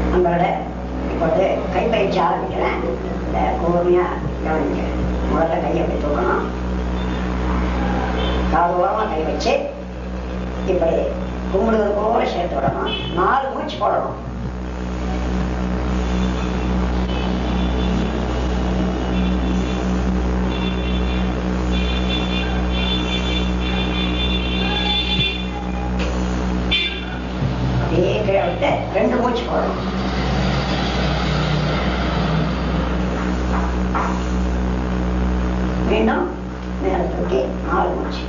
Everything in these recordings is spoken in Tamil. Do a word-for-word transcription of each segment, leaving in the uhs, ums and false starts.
நம்மளோட இப்போது கைப்பயிற்சி ஆரம்பிக்கிறேன். இந்த கூர்மையாக கவனிக்கிறேன். முதல்ல கையை அப்படி தூக்கணும். காது ஓரமாக கை வச்சு இப்படி கும்பிடுவது போல சேர்த்து விடணும். நாலு மூச்சு போடணும். அப்படியே கீழே விட்டு ரெண்டு மூச்சு போடணும். மீண்டும் மேலே தூக்கி நாலு மூச்சு.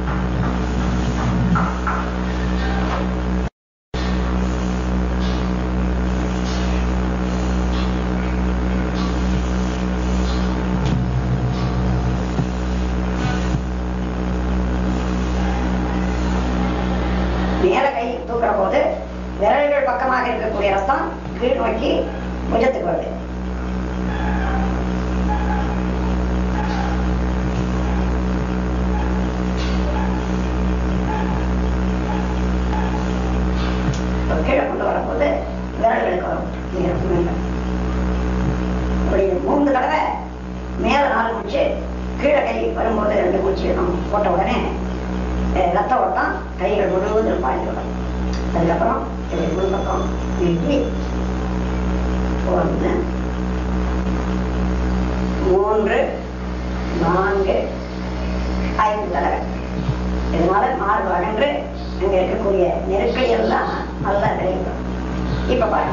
மேல கை தூக்குற போது விரல்கள் பக்கமாக இருக்கக்கூடிய ரத்தம் கீழ் நோக்கி புஜத்துக்கு வருது. கீழே கொண்டு வரும்போது விரல்களுக்கு வரும். இப்படி மூன்று தடவை மேல நாலு மூச்சு, கீழே கை வரும்போது ரெண்டு மூச்சு போட்ட உடனே ரத்த ஓட்டம் கைகள் முழுவதும் பாய்ந்து விடும். அதுக்கப்புறம் இப்படி முன்பக்கம் நீட்டி ஒன்று மூன்று நான்கு ஐந்து தடவை. இதனால மார்பு அகன்று அங்க இருக்கக்கூடிய நெருக்கடி எல்லாம் நல்லா விளைவிக்கும். இப்ப பாருங்க,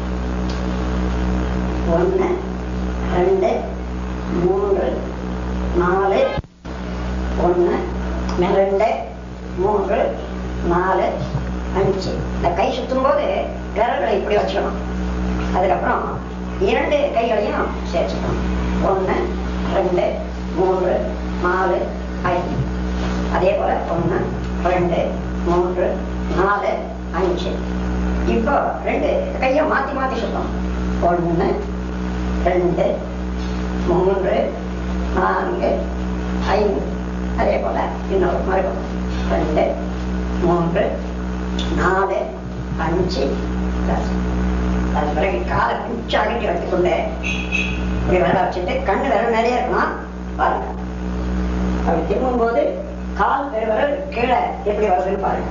ஒன்று ரெண்டு மூன்று நாலு, ஒன்று ரெண்டு மூன்று நாலு அஞ்சு. இந்த கை சுத்தும் போது விரல்களை இப்படி வச்சுக்கணும். அதுக்கப்புறம் இரண்டு கைகளையும் சேர்த்துக்கணும். ஒன்று ரெண்டு மூன்று நாலு ஐந்து. அதே போல ஒன்று ரெண்டு மூன்று நாலு அஞ்சு. இப்போ ரெண்டு கையை மாத்தி மாத்தி சுத்தணும். ஒன்று ரெண்டு மூன்று நான்கு ஐந்து. அதே போல இன்னொரு மறுபக்கம் ரெண்டு மூன்று நாலு அஞ்சு. அது பிறகு காலை கொஞ்சம் அகட்டி வைத்துக்கொண்டு இப்படி விரல வச்சுட்டு கண்ணு விரல் நிறைய இருக்கணும். பாருங்க, அப்படி திரும்பும் போது கால் பெருவிரல் கீழே எப்படி வருதுன்னு பாருங்க.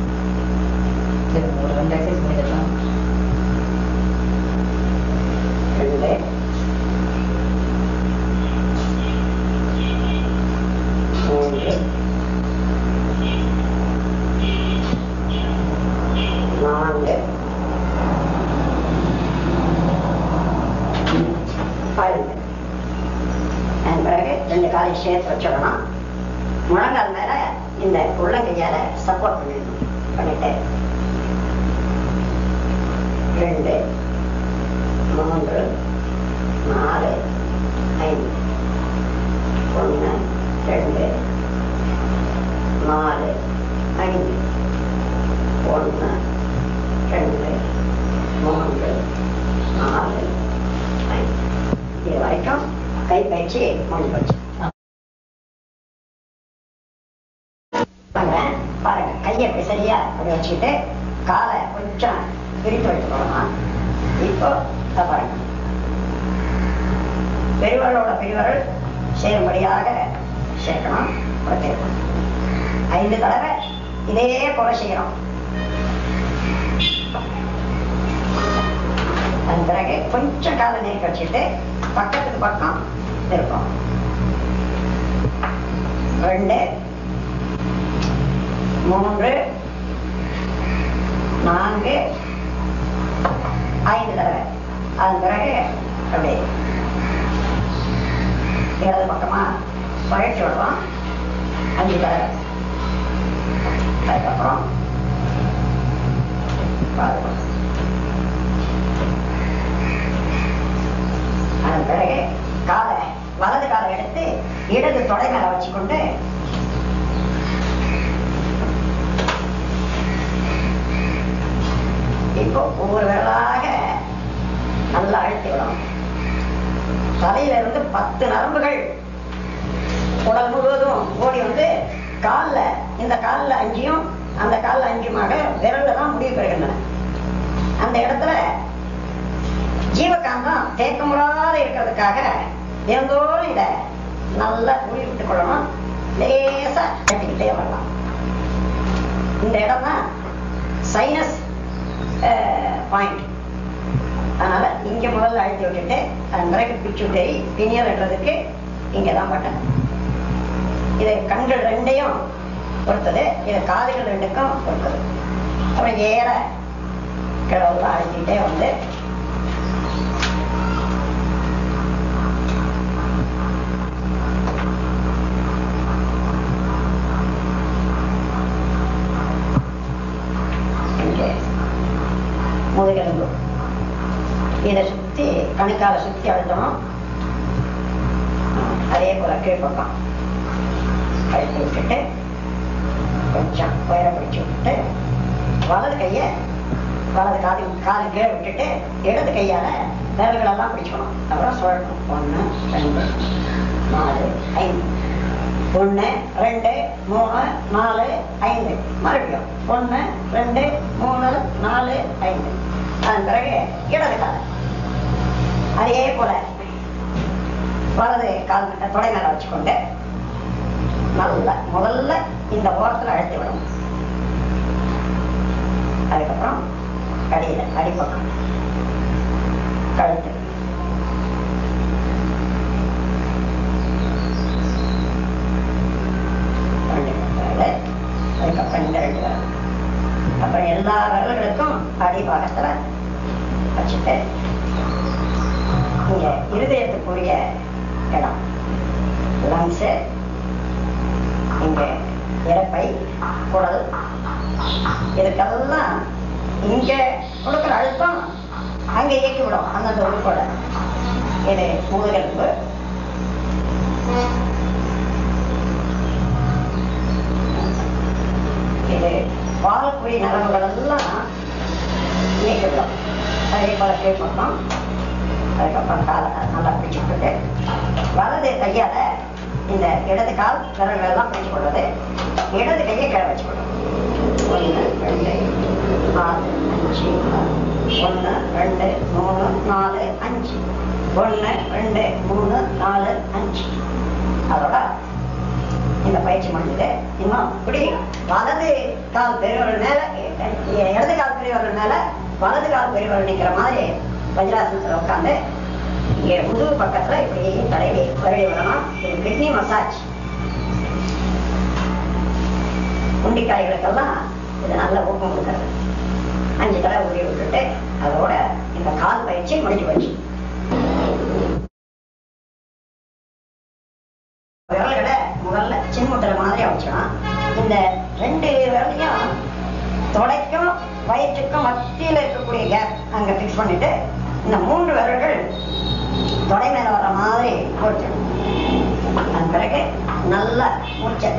ஒரு ரெண்டு எக்ஸசைஸ் பண்ணிடலாம். ரெண்டு மூன்று நான்கு ஐந்து. அதன் பிறகு ரெண்டு காலை சேர்த்து வச்சிடணும். முழங்கால் மேல இந்த உள்ளங்கையால சப்போர்ட் பண்ணிடணும். பண்ணிட்டு ரெண்டு மூன்று நாலு ஐந்து. ஒன்று ரெண்டு நாலு ஐந்து. ஒன்று ரெண்டு மூன்று நாலு ஐந்து. இது வரைக்கும் கைப்பயிற்சி முடிஞ்சு போச்சு. பாருங்க, கையை இப்படி சரியா அப்படி வச்சுட்டு காலை கொஞ்சம் பிரித்து வைத்துக்கொள்ளலாம். இப்போ பாருங்க, பெருவரலோட பெருவரல் சேரும்படியாக சேர்க்கணும். ஐந்து தடவை இதே போல செய்யணும். அதன் பிறகு கொஞ்சம் காலை நீக்க வச்சுட்டு பக்கத்துக்கு பக்கம் இருக்கும். ரெண்டு மூன்று நான்கு ஐந்து தடவை. அதன் பிறகு அப்படி இடது பக்கமா பழச்சி விடுவோம். அஞ்சு தடவை. அதுக்கப்புறம் அதன் பிறகு காலை வலது காலை எடுத்து இடது தொடை மேல வச்சுக்கொண்டு இப்போ ஒவ்வொரு விரலாக நல்லா அழுத்தி விடும். தலையில இருந்து பத்து நரம்புகள் உடல் முழுவதும் ஓடி வந்து காலில், இந்த காலில் அஞ்சியும் அந்த காலில் அஞ்சுமாக விரல்ல தான் முடிவு பெறுகின்றன. அந்த இடத்துல ஜீவகாந்தம் தேக்கமுறாத இருக்கிறதுக்காக தினந்தோறும் இதை நல்லா துணி விட்டுக் கொள்ளணும். லேசா கட்டிக்கிட்டே வரலாம். இந்த இடம் தான் சைனஸ் பாயிண்ட். அதனால இங்க முதல்ல அழுத்தி விட்டுட்டு அதன் பிறகு பிச்சுட்டரி பிணியல்ன்றதுக்கு இங்கதான் பட்டன். இது கண்கள் ரெண்டையும் பொறுத்தது, இது காதுகள் ரெண்டுக்கும் பொறுத்தது. அப்புறம் ஏற கிழவெல்லாம் அழுத்திட்டே வந்து முதுகெலும்பு இதை சுத்தி கணுக்கால சுத்தி அழுத்தணும். அதே போல கீழ்பக்கம் அழுத்தி விட்டுட்டு கொஞ்சம் உயர பிடிச்சு விட்டுட்டு வலது கைய வலது காது காது கீழே விட்டுட்டு இடது கையால விரல்களெல்லாம் பிடிச்சுக்கணும். அப்புறம் சுழட்டணும். ஒன்று ரெண்டு நாலு ஐந்து ஒன்று ரெண்டு மூணு நாலு ஐந்து மறுபடியும் ஒன்று ரெண்டு மூணு நாலு ஐந்து. அதன் பிறகு இடது கால் அதே போல வலது கால் தொடை மேல வச்சுக்கொண்டு நல்ல முதல்ல இந்த ஓரத்தில் அழுத்தி விடும். அதுக்கப்புறம் அடியில அடிப்பக்கம் கழுத்து அதுக்கப்புறம் இந்த ரெண்டு விரல். அப்புறம் எல்லா விரல்களுக்கும் அடிபாகத்துல வச்சுட்டு இங்க இருதயத்துக்குரிய இடம் லங்ஸ், இங்க இறப்பை குடல், இதுக்கெல்லாம் இங்க கொடுக்குற அழுத்தம் அங்க இயக்கி விடும் அந்தந்த உறுப்போட. இது முதுகெலும்பு, இது வாழக்குழி நரம்புகள் எல்லாம் இயக்கி விடும். அதே போல கீழ்பக்கம். அதுக்கப்புறம் காலை நல்லா பிடிச்சு விட்டுட்டு வலது கையால இந்த இடது கால் விரல்கள் எல்லாம் பிடிச்சு கொள்வது, இடது கையை கீழே வச்சு கொள்வது. ஒன்று ரெண்டு நாலு அஞ்சு ஒன்று ரெண்டு மூணு நாலு அஞ்சு ஒன்று ரெண்டு மூணு நாலு அஞ்சு. அதோட இந்த பயிற்சி முடிஞ்சது. இன்னும் இப்படி வலது கால் பெரியவர்கள் மேல இடது கால் பெரியவர்கள் மேல வலது கால் பெரியவர்கள் நிற்கிற மாதிரி வஜ்ராசனத்துல உட்காந்து இங்க முதுகு பக்கத்துல இப்படி தலைவி வருடி விடணும். இது கிட்னி மசாஜ். குண்டிக்காய்களுக்கெல்லாம் இது நல்ல ஊக்கம் கொடுக்கறது. அஞ்சு தடவை உருவி விட்டுட்டு அதோட இந்த கால் பயிற்சி முடிஞ்சு போச்சு. விரல்களை முதல்ல சின்முத்திர மாதிரி வச்சோம். இந்த ரெண்டு விரலையும் தொடைக்கும் வயிற்றுக்கும் மத்தியில் இருக்கக்கூடிய கேப் அங்க பிக்ஸ் பண்ணிட்டு இந்த மூன்று விரல்கள் தொடை மேல வர்ற மாதிரி போட்டுடும். அதன் பிறகு நல்ல மூச்சை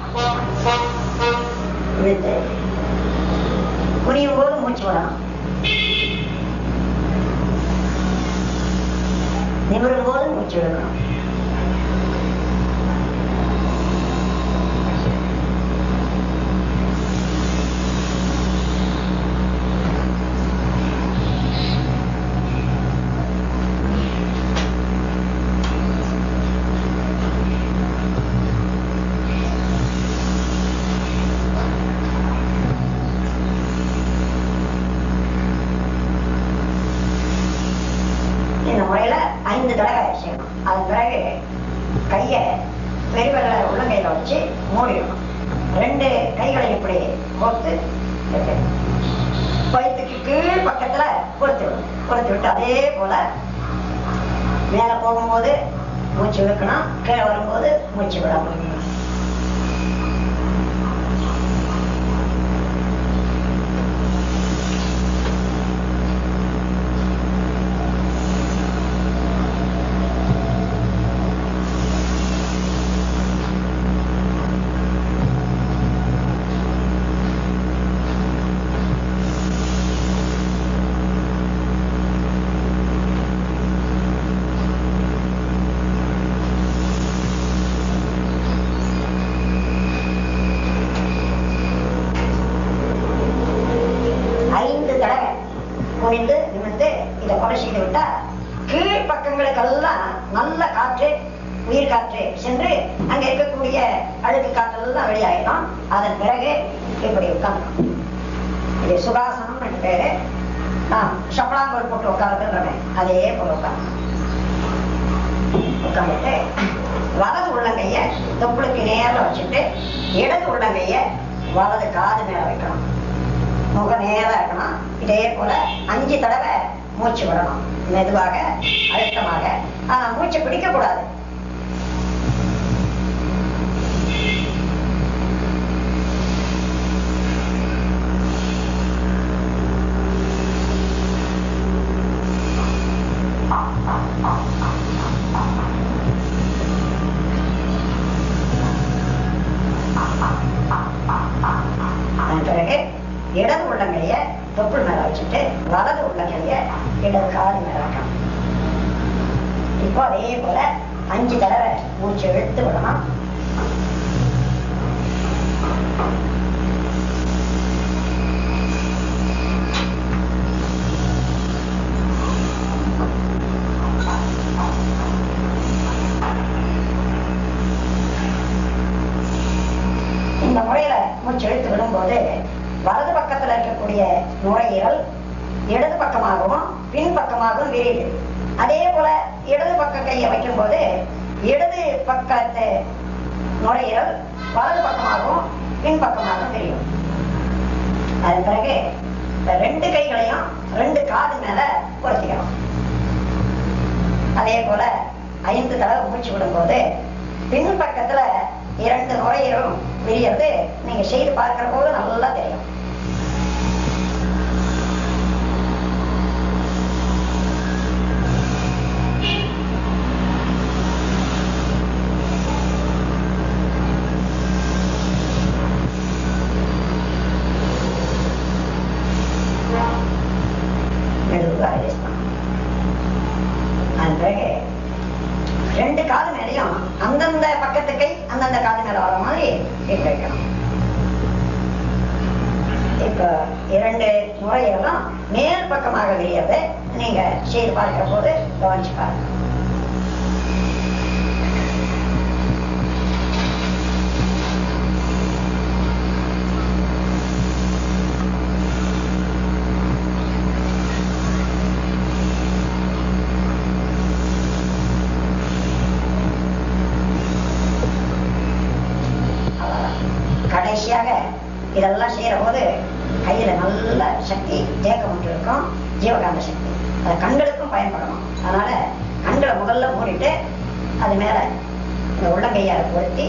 இழுத்து புரியும் போது மூச்சு விடணும். நிமிரும் போது மூச்சு விடணும். ஐந்து தடவை செய்யணும். அதன் பிறகு கையை பெரியவரை உள்ளங்கையில வச்சு மூடிடணும். ரெண்டு கைகளை இப்படி கோர்த்து வயிற்றுக்கு கீழ் பக்கத்துல கொடுத்து விடணும். கொடுத்து விட்டு அதே போல மேல போகும்போது மூச்சு இழுக்கணும், கீழே வரும்போது மூச்சு விடணும். நல்ல காற்று, உயிர் காற்று சென்று அங்க இருக்கக்கூடிய அழுக்கு காற்றெல்லாம் வெளியாயிடும். அதன் பிறகு இப்படி உட்கார்ந்து இது சுகாசனம் பேரு. நான் சப்பளாங்கோல் போட்டு உட்கார்ந்துன்றேன், அதே போல உட்கார்ந்து உட்கார்ந்துட்டு வலது உள்ளங்கைய தொப்புளுக்கு நேரில் வச்சுட்டு இடது உள்ளங்கைய வலது காது மேல வைக்கணும். முக நேரா இருக்கணும். இதே போல அஞ்சு தடவை மூச்சு விடணும், மெதுவாக அழுத்தமாக. ஆனா மூச்சு பிடிக்க கூடாது. பிறகு இடது உள்ளங்கைய தொப்புள் மேல வச்சுட்டு வலது உள்ளங்கைய இடது காது மேல வைக்கணும். இப்போ அதே போல அஞ்சு தடவை மூச்சு இழுத்து விடணும். இந்த முறையில மூச்சு இழுத்து விடும்போது வலது பக்கத்துல இருக்கக்கூடிய நுரையீரல் இடது பக்கமாகவும் பின்பக்கமாகவும் விரியுது. அதே போல இடது பக்க கையை வைக்கும் போது இடது பக்கத்து நுரையீரல் வலது பக்கமாகவும் பின்பக்கமாகவும் விரியும். அதன் பிறகு ரெண்டு கைகளையும் ரெண்டு காது மேல பொருத்திக்கணும். அதே போல ஐந்து தடவை மூச்சு விடும்போது பின்பக்கத்துல இரண்டு நுரையீரலும் விரியறது நீங்க செய்து பார்க்கிற போது நல்லா தெரியும். அதன் பிறகு ரெண்டு காது மேலையும் அந்தந்த பக்கத்து கை அந்தந்த காது மேல வர மாதிரி இப்ப வைக்கணும். இப்ப இரண்டு நுரையெல்லாம் மேல் பக்கமாக விரியறதை நீங்க செய்து பார்க்கிற போது கவனிச்சு பாருங்க. கடைசியாக இதெல்லாம் செய்யற போது கையில நல்ல சக்தி தேக்கம் இருக்கும், ஜீவகாந்த சக்தி. அது கண்களுக்கும் பயன்படணும். அதனால கண்களை முதல்ல மூடிட்டு அது மேல இந்த உள்ளங்கையால பொருத்தி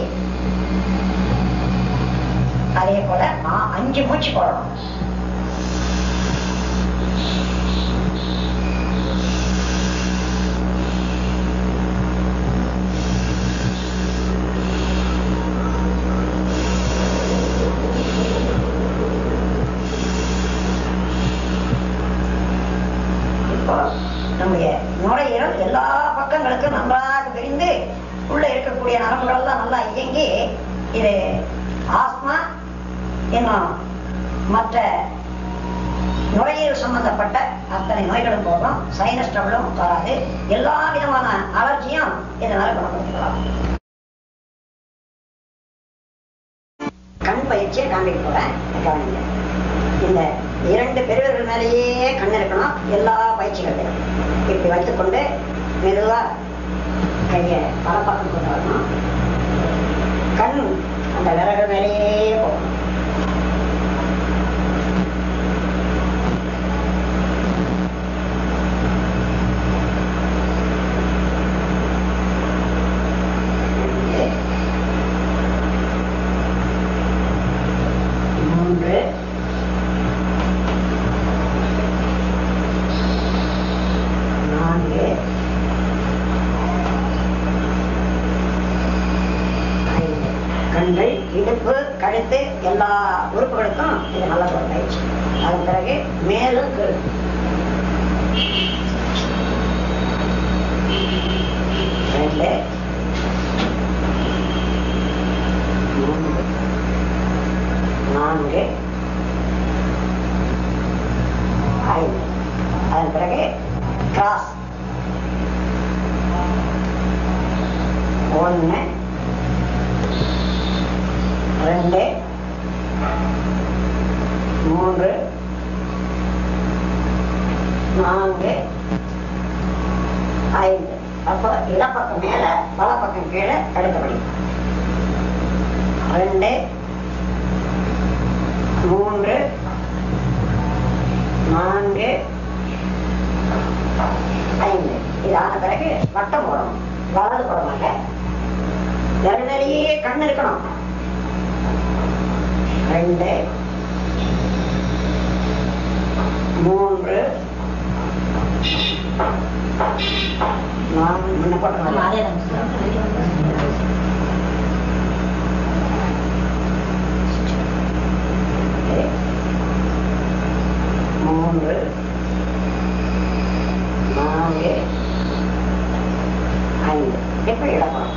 அதே போல அஞ்சு மூச்சு போடணும். நம்முடைய நுரையீரல் எல்லா பக்கங்களுக்கும் நன்றாக விரிந்து உள்ள இருக்கக்கூடிய நரம்புகள் எல்லாம் நல்லா இயங்கி இது ஆஸ்மா இன்னும் மற்ற நுரையீரல் சம்பந்தப்பட்ட அத்தனை நோய்களும் போகும். சைனஸ் ட்ரபிளும் வராது. எல்லா விதமான அலர்ஜியும் இதனால குணப்படுத்திக்கலாம். கண் பயிற்சியை காண்பிக்க போறேன். கவனிங்க. இந்த இரண்டு பெருவர்கள் மேலேயே கண் இருக்கணும். எல்லா பயிற்சிகளையும் இப்படி வைத்துக்கொண்டு மெதுவா கையை பல பக்கம் கொண்டு வரணும். கண் அந்த விரல்கள் மேலேயே போகணும். மூன்று, நான்கு, ஐந்து. கண்கள், இடுப்பு, கழுத்து எல்லா உறுப்புகளுக்கும் இது நல்ல ஒரு பயிற்சி. அதன் பிறகு மேலும் கீழ் ரெண்டு, மூன்று, நான்கு, ஐந்து. அதன் பிறகு கிராஸ் ரெண்டு மூன்று நான்கு ஐந்து. அப்போ இடப்பக்கம் மேல வலப்பக்கம் கீழே அடுத்தபடி ரெண்டு மூன்று நான்கு ஐந்து. இது ஆன பிறகு வட்டம் போடணும். வலது போடமாங்க, நெருநெறியே கண் இருக்கணும். ரெண்டு மூன்று நான்கு. முன்ன போட்டோம் அதே மூன்று நான்கு ஐந்து. எப்படி இடப்படும்?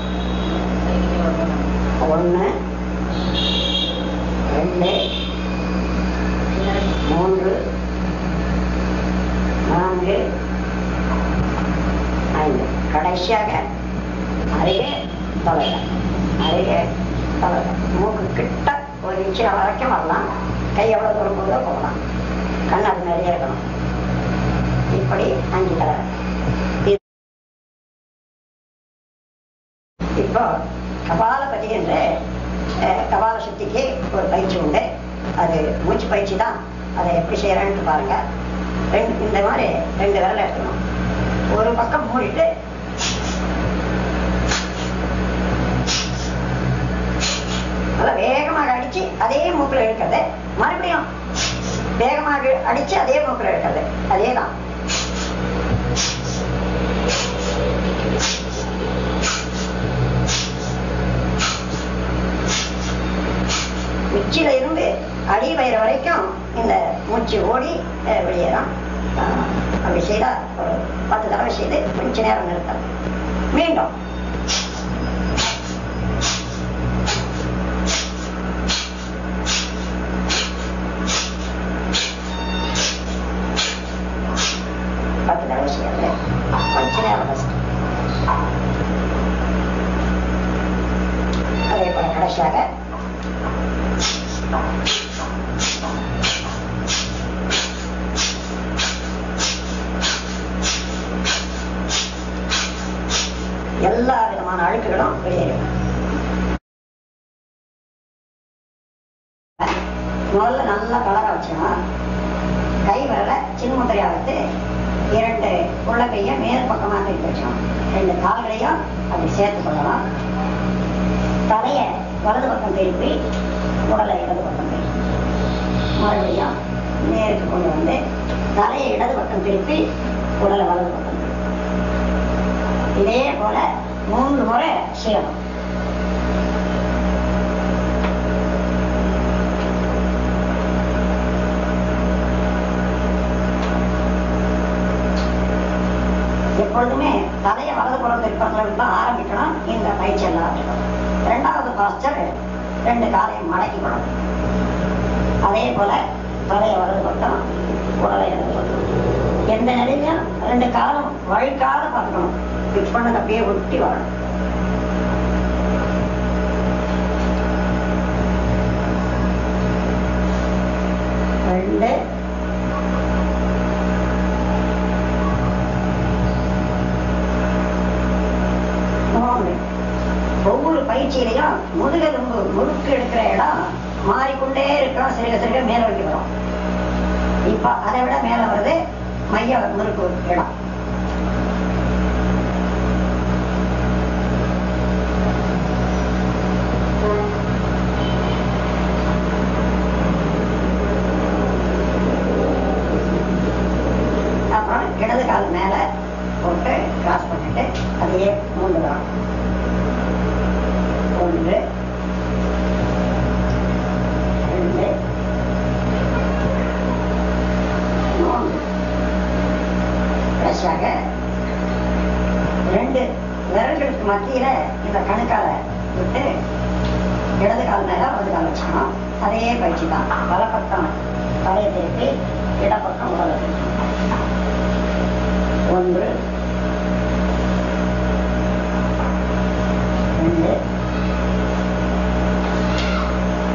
ஒன்று ரெண்டு மூன்று நான்கு ஐந்து. கடைசியாக அருகே தொலைல அருகே தொலைல மூக்கு கிட்ட ஒரு இன்ச்சு வரைக்கும் வரலாம். கை எவ்வளவு தூரம் போதோ போகலாம். கண் அது நிறைய இருக்கணும். இப்படி அஞ்சு தடவை. இப்போ கபாலபதி என்ற கபால சக்திக்கு ஒரு பயிற்சி உண்டு. அது மூச்சு பயிற்சி தான். அதை எப்படி செய்யறேன்னு பாருங்க. ரெண்டு இந்த மாதிரி ரெண்டு விரல எடுக்கணும். ஒரு பக்கம் மூடிட்டு நல்லா வேகமாக அடிச்சு அதே மூக்கில் எடுக்கிறது. மறுபடியும் வேகமாக அடிச்சு அதே மூக்கில் எடுக்கிறது. அதேதான். உச்சியில இருந்து அடி வயிறு வரைக்கும் இந்த மூச்சு ஓடி வெளியேறான். அப்படி செய்தா ஒரு பத்து தடவை செய்து கொஞ்ச நேரம் நிறுத்தம். மீண்டும் பத்து தடவை செய்யறது கொஞ்ச நேரம். அதே போல கடைசியாக எல்லா விதமான அழுக்குகளும் வெளியேறும். முதல்ல நல்லா கலர வச்சோம்னா கை வரல சின்ன முத்திரையா வைத்து இரண்டு உள்ளங்கைய மேல் பக்கமாக எடுத்து வச்சோம். ரெண்டு கால்களையும் அப்படி சேர்த்து கொள்ளலாம். தலைய வலது பக்கம் திருப்பி உடலை இடது பக்கம் திருப்பி மறுபடியும் நேருக்கு கொண்டு வந்து தலையை இடது பக்கம் திருப்பி உடலை வலது பக்கம். இதே போல மூன்று முறை செய்யணும். எப்பொழுதுமே தலையை வலது புறம் திருப்பங்கள் தான் ஆரம்பிக்கணும். இந்த பயிற்சி எல்லாத்துக்கும் இரண்டாவது பாஸ்டர் ரெண்டு காலையும் மடக்கிக்கணும். அதே போல தலையை வலது பக்கம் உடலை இடது பக்கம். எந்த நிலையிலும் ரெண்டு காலம் வழிக்காத பார்க்கணும். பிக்ஸ் பண்ணது அப்படியே ஒட்டி வரணும். ரெண்டு மூணு. ஒவ்வொரு பயிற்சியிலையும் முதுகெலும்பு முறுக்கு எடுக்கிற இடம் மாறிக்கொண்டே இருக்கிறோம். சிறுக சிறுக மேல வைக்கிறோம். இப்ப அதை விட மேல வருது மைய முறுக்கு இடம். அப்புறம் இடது கால் மேல போட்டு கிராஸ் பண்ணிட்டு அதையே மூன்று தான். ஒன்று ரெண்டு மூன்று. கடைசியாக ரெண்டு விரல்களுக்கு மத்தியில இந்த கணுக்கால விட்டு இடது கால் மேல வலது கால் வச்சுக்கணும். அதே பயிற்சி தான். வலப்பக்கம் தலையை திருப்பி இடப்பக்கம் உடலை ஒன்று ரெண்டு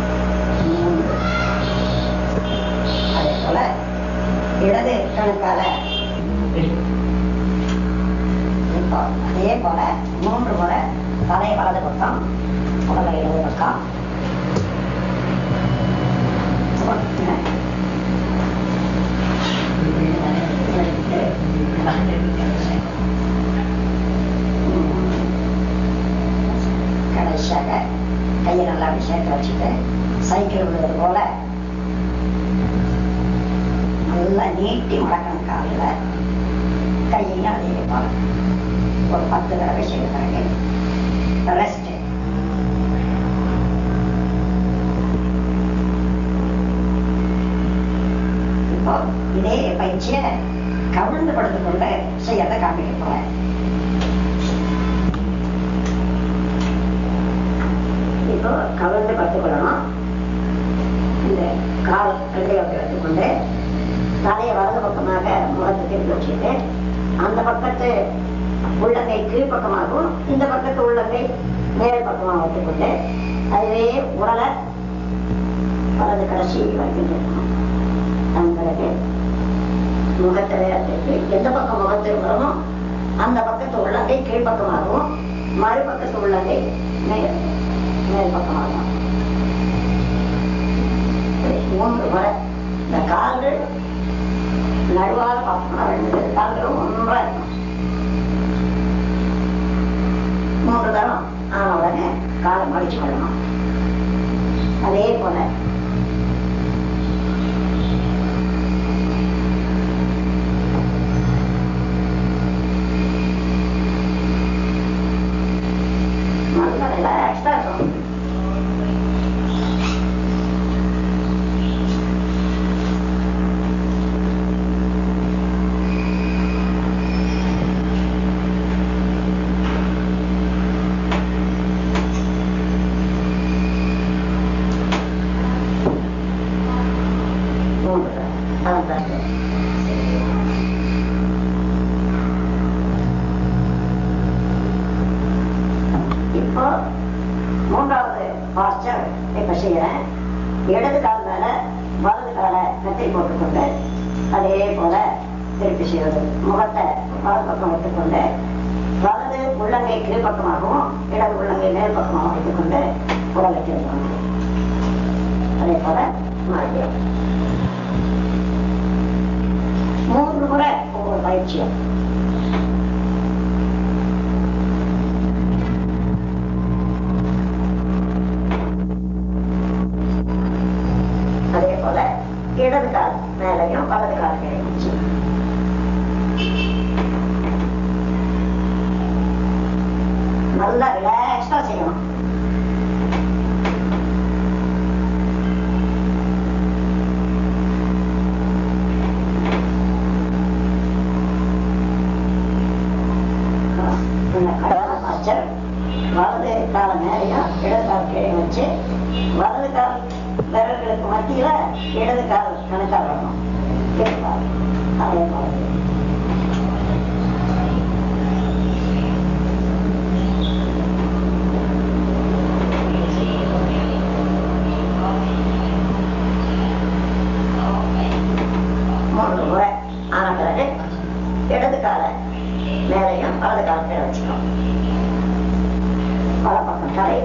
சைக்கிள் விழுறது போல நல்லா நீட்டி மடக்கணும். காலில் கையையும் அதே போல ஒரு பத்து தடவை செய்த பிறகு ரெஸ்ட். இப்போ இதே பயிற்சியை கவிழ்ந்து படுத்துக் கொண்டு செய்யறதை காமிக்க போறேன். இப்போ கவிழ்ந்து படுத்துக் கொள்ளணும். இந்த கால் ரெண்டை எடுத்துக்கொண்டு தலையை வலது பக்கமாக முகத்தை திருப்பி வச்சுட்டு அந்த பக்கத்து உள்ளங்கை கீழ்பக்கமாகவும் இந்த பக்கத்து உள்ளங்கை மேல் பக்கமாக வைத்துக்கொண்டு அதுவே உடலை வலது கடைசி வரைக்கும் இருக்கணும். அதன் பிறகு முகத்தை வேறத்துக்கு எந்த பக்கம் முகத்து இருக்கிறோமோ அந்த பக்கத்து உள்ளங்கை கீழ்பக்கமாகவும் மறுபக்கத்து உள்ளங்கை மேல் மேல் பக்கமாகும். மூன்று முறை இந்த கால்கள் நடுவாக பார்க்கணும். ரெண்டு கால்களும் ஒன்றா இருக்கணும். மூன்று தரம் ஆன உடனே காலை மடிச்சு கொள்ளணும். அதே போல நல்லா ரிலாக்ஸ்டா இருக்கணும். இப்போ மூன்றாவது பாஸ்டர் இப்ப செய்யறேன். இடது கால் மேல வலது காலை கத்தை போட்டுக்கொண்டு அதே போல திருப்பி செய்வது. முகத்தை வலது பக்கம் வைத்துக்கொண்டு வலது உள்ளங்கை கீழ்பக்கமாகவும் இடது உள்ளங்கை மேல் பக்கமாகவும் வைத்துக்கொண்டு உடலை திருப்பணும். அதே போல மறுபடியும் மூன்று முறை ஒவ்வொரு பயிற்சியும். அதே போல இடது கால் மேலையும் வலது கால் கீழே வச்சு நல்லா ரிலாக்ஸ்டா செய்யணும். வலது கால மேலையும் இடது கால் கீழே வச்சு வலது கால் விரல்களுக்கு மத்தியில இடது கால் கணக்கா வரணும். அதே போல மூன்று முறை ஆன பிறகு இடது காலை மேலையும் வலது கால் கீழே வச்சுக்கணும். வல பக்கம் தலை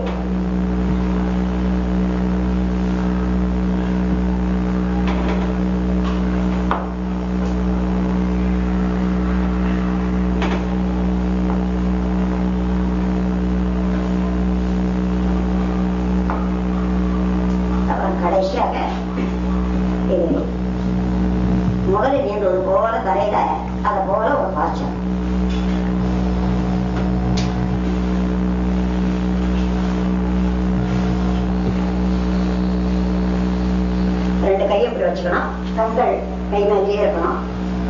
கடைசியாக முதலில் நீண்டது போல தரையில அதை போல ஒரு பாய்ச்சல். ரெண்டு கையை இப்படி வச்சுக்கணும். கண்கள் கை மேலேயே இருக்கணும்.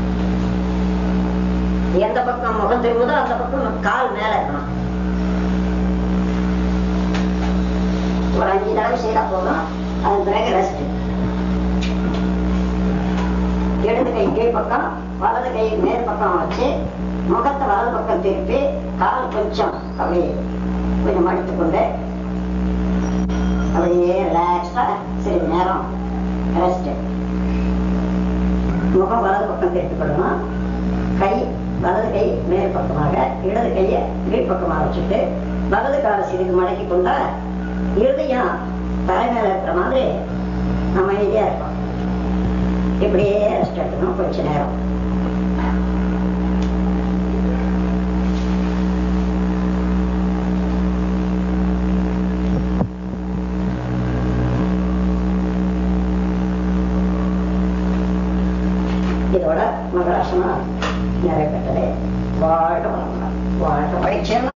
எந்த பக்கம் முகம் திரும்புதோ அந்த பக்கம் கால் மேல இருக்கணும். ஒரு அஞ்சு தடவை செய்தா போதும். அதன் பிறகு ரெஸ்ட். இடது கை கீழ் பக்கம் வலது கை மேல் பக்கம் வச்சு முகத்தை வலது பக்கம் திருப்பி கால் கொஞ்சம் அப்படியே கொஞ்சம் மடித்துக்கொண்டு அப்படியே ரிலாக்ஸா சிறிது நேரம் ரெஸ்ட். முகம் வலது பக்கம் திருப்பிக் கொள்ளணும். கை வலது கை மேல் பக்கமாக இடது கையை கீழ் பக்கமாக வச்சுட்டு வலது காலை சிறிது மடக்கி கொண்டா இருதயம் தலை மேல இருக்கிற மாதிரி நம்ம அமைதியா இருப்போம். இப்படியே ரெஸ்ட் எடுக்கணும் கொஞ்ச நேரம். உள்ள மகராசனம் நிறைவேற்றது. வாழ்க வளமுடன். வாழ்க பயிற்சியெல்லாம்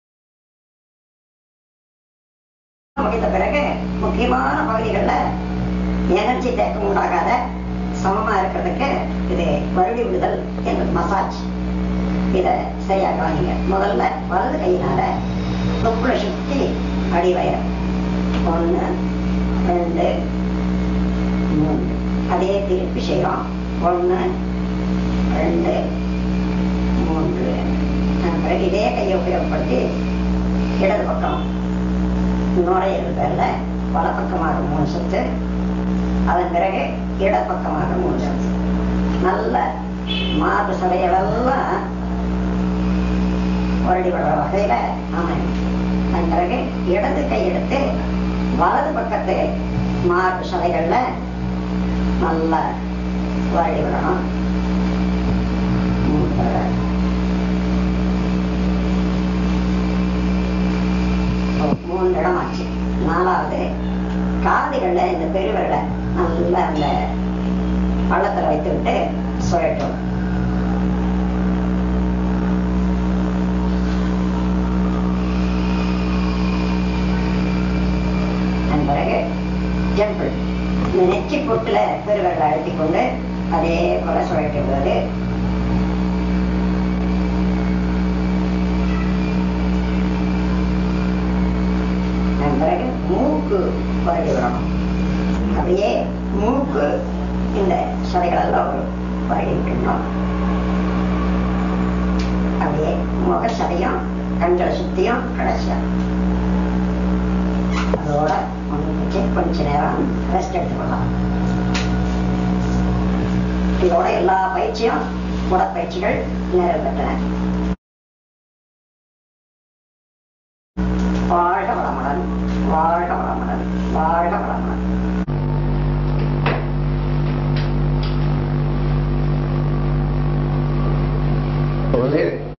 முடித்த பிறகு முக்கியமான பகுதிகளில் எனர்ஜி தேக்கம் உண்டாகாத சமமா இருக்கிறதுக்கு இது வருடி விடுதல் என்ற மசாஜ். இதை சரியா கவனிங்க. முதல்ல வலது கையினால தொப்புளை சுத்தி அடிவயர் ஒன்று ரெண்டு மூன்று அதே திருப்பி செய்யறோம். ஒன்று ரெண்டு மூன்று. பிறகு இதே கையை உபயோகப்படுத்தி இடது பக்கம் நுரையீரல் பேர்ல வலப்பக்கமாக மூணு சுத்து, அதன் பிறகு இடப்பக்கமாக மூணு சுத்து. நல்ல மார்பு சதைகளெல்லாம் வருடி விடுற வகையில அமையும். அதன் பிறகு இடது கை எடுத்து வலது பக்கத்து மார்பு சதைகள்ல நல்லா வருடி விடணும். மூன்று இடம் ஆச்சு. நாலாவது காதுகள்ல இந்த பெருவிரலை நல்ல அந்த பள்ளத்துல வைத்து விட்டு சுழட்டும். அதன் பிறகு ஜம்பிள் இந்த நெச்சி பொட்டுல பெருவிரலை அழுத்திக் கொண்டு அதே போல சுழட்டி விடுவது. பிறகு மூக்கு வருடி விடணும். அப்படியே மூக்கு இந்த சதைகளெல்லாம் ஒரு வருடி விட்டுணும். அப்படியே முக சதையும் கண்களை சுத்தியும் கடைசியா அதோட ஒன்று கொஞ்ச நேரம் ரெஸ்ட் எடுத்துக்கொள்ளலாம். இதோட எல்லா பயிற்சியும் உடற்பயிற்சிகள் நிறைவு பெற்றன. வாழ்க வளமுடன். வாழ்க வளமுடன். வாழ்க வளமுடன்.